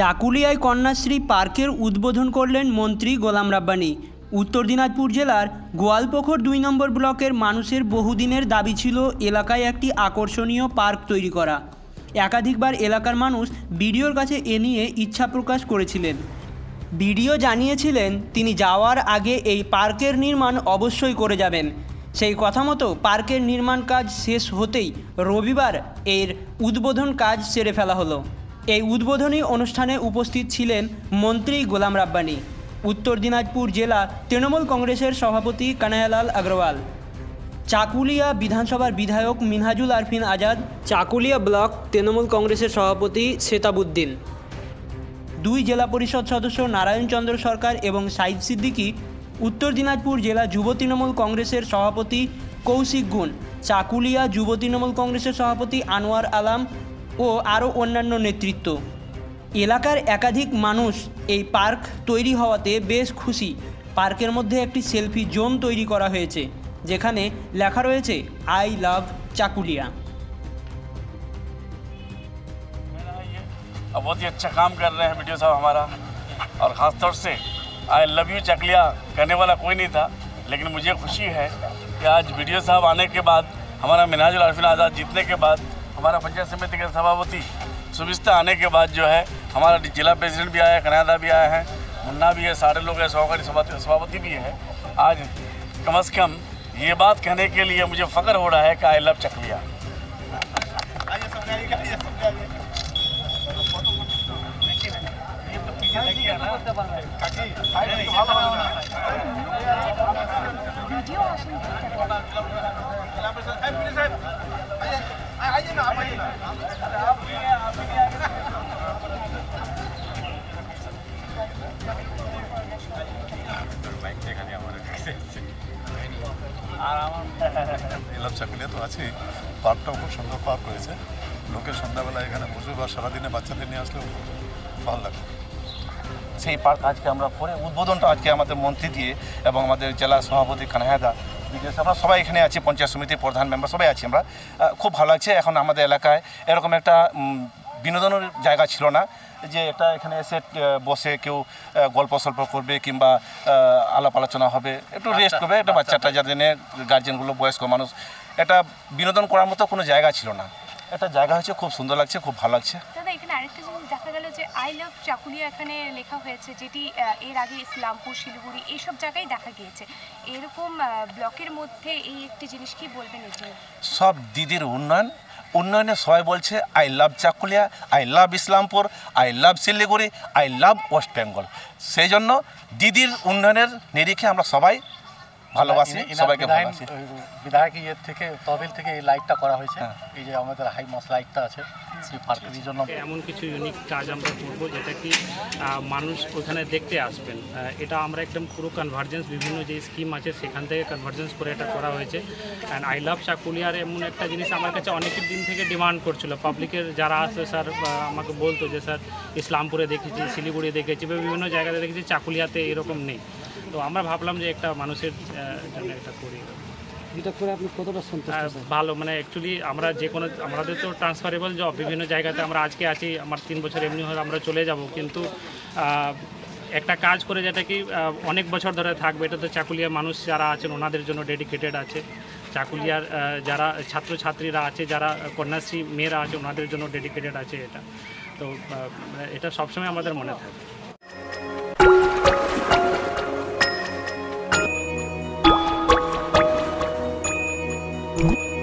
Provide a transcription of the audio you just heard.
চাকুলিয়ায় কন্যাশ্রী পার্কের উদ্বোধন করলেন মন্ত্রী গোলাম রাব্বানী। উত্তর দিনাজপুর জেলার গোয়ালপুকুর ২ নম্বর ব্লকের মানুষের বহুদিনের দাবি ছিল এলাকায় একটি আকর্ষণীয় পার্ক তৈরি করা। একাধিকবার এলাকার মানুষ বিডিওর কাছে এ নিয়ে ইচ্ছা প্রকাশ করেছিলেন। বিডিও জানিয়েছিলেন তিনি যাওয়ার আগে এই পার্কের নির্মাণ অবশ্যই করে যাবেন। সেই কথা মতো পার্কের নির্মাণ কাজ শেষ হতেই রবিবার এর উদ্বোধন কাজ সেরে ফেলা হলো। এই উদ্বোধনী অনুষ্ঠানে উপস্থিত ছিলেন মন্ত্রী গোলাম রাব্বানী, উত্তর দিনাজপুর জেলা তৃণমূল কংগ্রেসের সভাপতি কানাইয়ালাল আগরওয়াল, চাকুলিয়া বিধানসভার বিধায়ক মিনহাজুল আরফিন আজাদ, চাকুলিয়া ব্লক তৃণমূল কংগ্রেসের সভাপতি শেতাবুদ্দিন, 2 জেলা পরিষদ সদস্য নারায়ণ চন্দ্র সরকার এবং সাইদ সিদ্দিকী, উত্তর দিনাজপুর জেলা যুব তৃণমূল কংগ্রেসের সভাপতি কৌশিক গুণ, চাকুলিয়া যুব তৃণমূল কংগ্রেসের সভাপতি আনোয়ার আলম ও আরও অন্যান্য নেতৃত্ব। এলাকার একাধিক মানুষ এই পার্ক তৈরি হওয়াতে বেশ খুশি। পার্কের মধ্যে একটি সেলফি জোন তৈরি করা হয়েছে, যেখানে লেখা রয়েছে আই লাভ চাকুলিয়া। बहुत ही अच्छा काम कर रहे हैं वीडियो साहब हमारा, और ख़ास तौर से आई लव यू चकलिया करने वाला कोई नहीं था, लेकिन मुझे खुशी है कि आज वीडियो साहब आने के बाद, हमारा मिनहाजुल आरफिन आज़ाद जीतने के बाद, हमारा पंचायत समिति के सभापति सुबिस्ता आने के बाद जो है हमारा जिला प्रेसिडेंट भी आया है, कनादा भी आया है, मुन्ना भी है, सारे लोग हैं, सहकारी सभापति भी है। आज कम से कम ये बात कहने के लिए मुझे फ़ख्र हो रहा है कि I love Chakulia. I love Chakulia তো আছে, পার্কটাও খুব সুন্দর পার্ক হয়েছে। লোকের সন্ধ্যাবেলা এখানে বসে বা সারাদিনে বাচ্চাদের নিয়ে আসলেও ভালো লাগে। সেই পার্ক আজকে আমরা করে উদ্বোধনটা আজকে আমাদের মন্ত্রী দিয়ে এবং আমাদের জেলা সভাপতি কানাইয়াদা, বিডিও আমরা সবাই এখানে আছি, পঞ্চায়েত সমিতির প্রধান মেম্বার সবাই আছি আমরা। খুব ভালো লাগছে। এখন আমাদের এলাকায় এরকম একটা বিনোদনের জায়গা ছিল না, যে একটা এখানে এসে বসে কেউ গল্প সল্প করবে কিংবা আলাপ আলোচনা হবে, একটু রেস্ট করবে, একটা বাচ্চাটা যাদের নিয়ে গার্জেনগুলো বয়স্ক মানুষ, এটা বিনোদন করার মতো কোনো জায়গা ছিল না। একটা জায়গা হচ্ছে, খুব সুন্দর লাগছে, খুব ভালো লাগছে। দাদা, এখানে আরেকটা জিনিস দেখা গেল যে আই লাভ চাকুলিয়া এখানে লেখা হয়েছে, যেটি এর আগে ইসলামপুর, শিলিগুড়ি এইসব জায়গায় দেখা গিয়েছে। এরকম ব্লকের মধ্যে এই একটি জিনিস কি বলবেন? এই যে সব দিদির উন্নয়নে সবাই বলছে I love Chakulia, I love Islampur, I love Siliguri, I love West Bengal. সেই জন্য দিদির উন্নয়নের নিরিখে আমরা সবাই ভালোবাসি, সবাইকে ভালোবাসি। বিধায়ক ইয়ের থেকে তহবিল থেকে এই লাইটটা করা হয়েছে, এই যে আমাদের হাই মাস লাইটটা আছে পার্কের জন্য। এমন কিছু ইউনিক কাজ আমরা করবো যেটা কি মানুষ ওখানে দেখতে আসবেন। এটা আমরা একদম পুরো কনভার্জেন্স, বিভিন্ন যে স্কিম আছে সেখান থেকে কনভার্জেন্স করে এটা করা হয়েছে। অ্যান্ড আই লাভ চাকুলিয়ার এমন একটা জিনিস আমার কাছে অনেকের দিন থেকে ডিমান্ড করছিল। পাবলিকের যারা আছে স্যার আমাকে বলতো যে স্যার ইসলামপুরে দেখেছি, শিলিগুড়ি দেখেছি বা বিভিন্ন জায়গাতে দেখেছি, চাকুলিয়াতে এরকম নেই। তো আমরা ভাবলাম যে একটা মানুষের জন্য এটা করি। এটা করে আপনি কতটা সন্তুষ্ট? ভালো, মানে অ্যাকচুয়ালি আমরা যে কোনো, আমাদের তো ট্রান্সফারেবল জব, বিভিন্ন জায়গাতে আমরা আজকে আছি, আমার 3 বছর এমনি হলে আমরা চলে যাব, কিন্তু একটা কাজ করে যেটা কি অনেক বছর ধরে থাকবে, এটা তো চাকুলিয়ার মানুষ যারা আছেন ওনাদের জন্য ডেডিকেটেড আছে। চাকুলিয়ার যারা ছাত্রছাত্রীরা আছে, যারা কন্যাশ্রী মেয়েরা আছে, ওনাদের জন্য ডেডিকেটেড আছে এটা। তো এটা সবসময় আমাদের মনে থাকে।